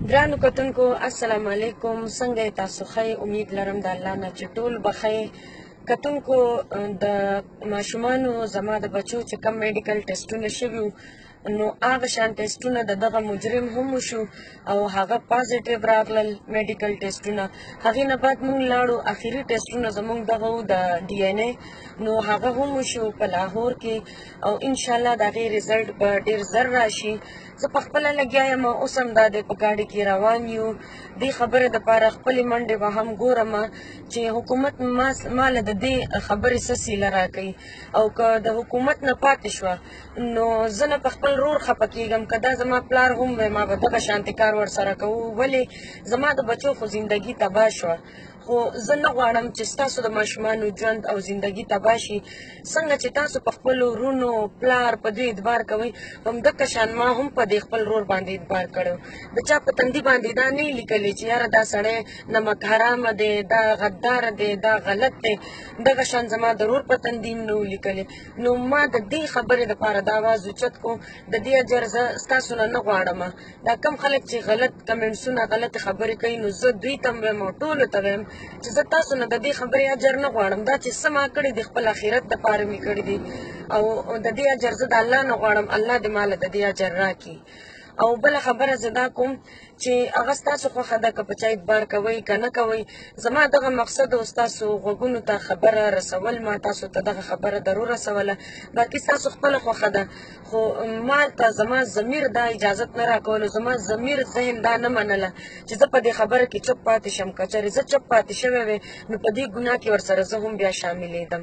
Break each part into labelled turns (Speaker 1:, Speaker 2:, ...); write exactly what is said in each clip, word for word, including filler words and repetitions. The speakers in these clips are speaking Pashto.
Speaker 1: ګرانو کتونکو السلام علیکم. څنګه یې تاسو ښه؟ امید لرم د الله نه چې ټول به ښه. کتونکو د ماشومانو زما د بچو چې کم میډیکل ټیسټونه شوي وو نو هغه شان ټیسټونه د دغه مجرم هم وشو او هغه پازیټیو راغلل میډیکل ټیسټونه. هغې نه بعد موږ لاړو اخري ټیسټونه زموږ دغه وو د ډي این اے نو هغه هم وشو په لاهور کې او انشاءالله د هغې رزلټ به ډېر زر راشي. زه په خپله لګیا یم، اوس هم دا دی په ګاډي کې روان یو. دې خبرې دپاره خپلې منډې به هم ګورم چې حکومت ما له د دې خبرې څه سیله راکوي او که د حکومت نه پاتې شوه نو زه نه په خپل رور خفه کېږم. که دا زما پلار هم وی ما به دغه شانتې کار ورسره کوو، ولې زما د بچو خو زندګي تباه شوه. خو زه نه غواړم چې ستاسو د ماشومانو ژوند او زندګي تباه شي. څنګه چې تاسو په خپلو ورونو پلار په دوی اعتبار کوئ همدغه شان ما هم په دې خپل رور باندې اعتبار کړی و. د چا په تندي باندې دا نه یې لیکلي چې یاره دا سړی نمک حرامه دی، دا غداره دی، دا غلط دی. دغه شان زما د رور په تندي هم نه و لیکلي. نو ما د دې خبرې دپاره د اواز اوچت کړو. د دې اجر زه ستاسو نه نه غواړم. دا کم خلک چې غلط کمنټسونه غلطې خبرې کوي نو زه دوی ته هم ویم او ټولو ته ویم چې زه تاسو نه د دې خبرې اجر نه غواړم. دا چې څه ما کړي دي خپل آخرت دپاره مې کړي دي او د دې اجر زه د الله نه غواړم. الله دې ما له د دې اجر راکړي. او بله خبره زه دا کوم چې هغه ستاسو خوښه ده که په چا اعتبار کوئ که نه کوئ. زما دغه مقصد و ستاسو غوږونو ته خبره رسول، ما تاسو ته دغه خبره ضرور رسوله. باقي ستاسو خپله خوښه ده، خو ما ته زما ضمیر دا اجازت نه راکولو، زما ضمیر ذهن دا نه منله چې زه په دې خبره کې چپ پاتې شم. که چېرې زه چپ پاتې شوی وی نو په دې ګناه کې ورسره زه هم بیا شاملېدم.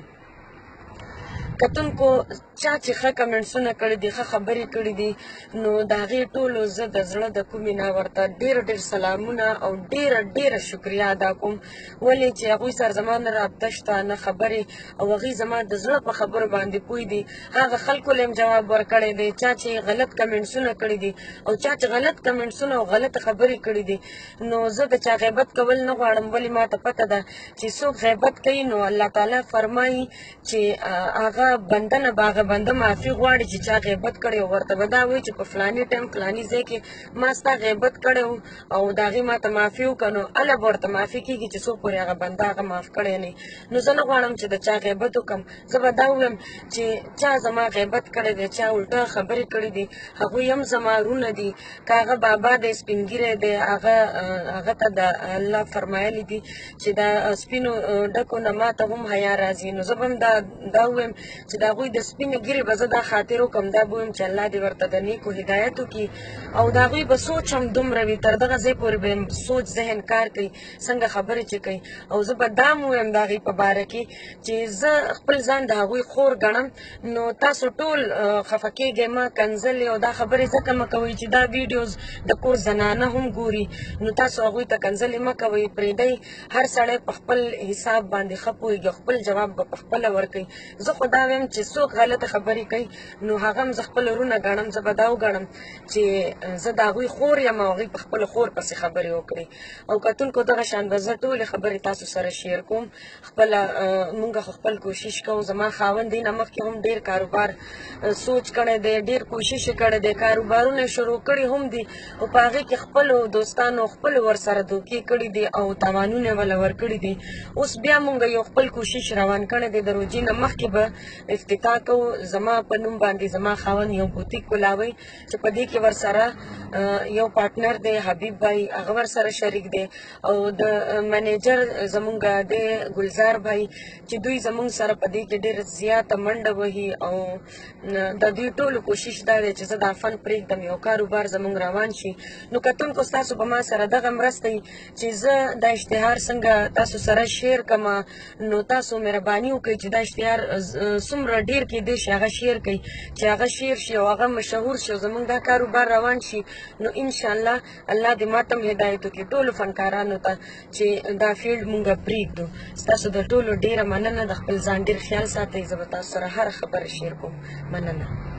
Speaker 1: کتونکو چا چې ښه کمنټسونه کړي دي، ښه خبرې کړي دي نو د هغې ټولو زه د زړه د کومې نه ورته ډېر ډېر سلامونه او ډېره ډېره شکریه ادا کوم. ولې چې هغوی سره زما نه رابطه شته نه خبرې او هغوی زما د زړه په خبرو باندې پوه دي. هغه خلکو له هم جواب ورکړی دی چا چې غلط کمنټسونه کړي دي او چا چې غلط کمنټسونه او غلطه خبرې کړي دي. نو زه د چا غیبت کول نه غواړم، ولې ما ته پته ده چې څوک غیبت کوي نو الله تعالی فرمایي چې هغه بنده نه به هغه بنده معافي غواړي چې چا غیبت کړی او ورته به دا وایي چې په فلاني ټایم فلاني ځای کې ما ستا غیبت کړی و او د هغې ما ته معافي وکړه نو هله به ورته معافي کېږي چې څو پورې هغه بنده هغه معاف کړی نه وي. نو زه نه غواړم چې د چا غیبت وکړم. زه به دا ووایم چې چا زما غیبت کړی دی، چا الټه خبرې کړي دي، هغوی هم زما وروڼه دي. که هغه بابا دی سپین ږیری دی هغه هغه ته د الله فرمایلي دي چې د سپینو ډکو نه ما ته هم حیا راځي. نو زه به هم دا ووایم چې د هغوی د سپینې ږیرې به زه دا خاطر وکړم، دا به ووایم چې الله دې ورته د نیکو هدایت وکړي او د هغوی به سوچ هم دومره وي تر دغه ځای پورې به سوچ ذهن کار کوي څنګه خبرې چې کوي. او زه به دا هم ووایم د هغې په باره کې چې زه خپل ځان د هغوی خور ګڼم. نو تاسو ټول خفه کېږئ ما کنځلې او دا خبرې ځکه مه کوئ چې دا ویډیوز د کور زنانه هم ګوري نو تاسو هغوی ته کنځلې مه کوئ، پرېږدئ. هر سړی په خپل حساب باندې ښه پوهېږي او خپل جواب به په خپله ورکوي. زه خو دا ویم چې څوک غلطه خبرې کوي نو هغه هم زه خپل وروڼه ګڼم. زه به دا وګڼم چې زه د هغوی خور یم او هغوی په خپله خور پسې خبرې وکړي. او کتونکو دغه شان به زه ټولې خبرې تاسو سره شیر کوم. خپله مونږ خو خپل کوشش کوو. زما خاوند دې نه مخکې هم ډېر کاروبار سوچ کړی دی، ډېر کوشش یې کړی دی، کاروبارونه یې شروع کړي هم دي او په هغې کې خپلو دوستانو خپلو ورسره دوکې کړي دي او تاوانونه یې وله ورکړي دي. اوس بیا مونږ یو خپل کوشش روان کړی دی. د روژې نه مخکې به افتتاح کوو. زما په نوم باندې زما خاوند یو بوتیک کولاوی چې په دې کې ورسره یو پارټنر دی حبیب بھائی، هغه ورسره شریک دی او د منیجر زمونږ دی ګلزار بھائی چې دوی زمونږ سره په دې کې ډېر زیاته منډه وهي او د دوی ټولو کوشش دا دی چې زه دا فن پرېږدم یو کاروبار زمونږ روان شي. نو کتونکو ستاسو په ما سره دغه مرسته وي چې زه دا اشتهار څنګه تاسو سره شیر کړم نو تاسو مهرباني وکړئ چې دا اشتهار څومره ډېر کېدی شي هغه شیر کړئ چې هغه شیر شي او هغه مشهور شي او زمونږ دا کاروبار روان شي. نو انشاءالله الله دې ما ته هم هدایت وکړي ټولو فنکارانو ته چې دا فیلډ مونږ پرېږدو. ستاسو د ټولو ډېره مننه. د خپل ځان ډېر خیال ساتئ. زه به تاسو سره هره خبره شیر کوم. مننه.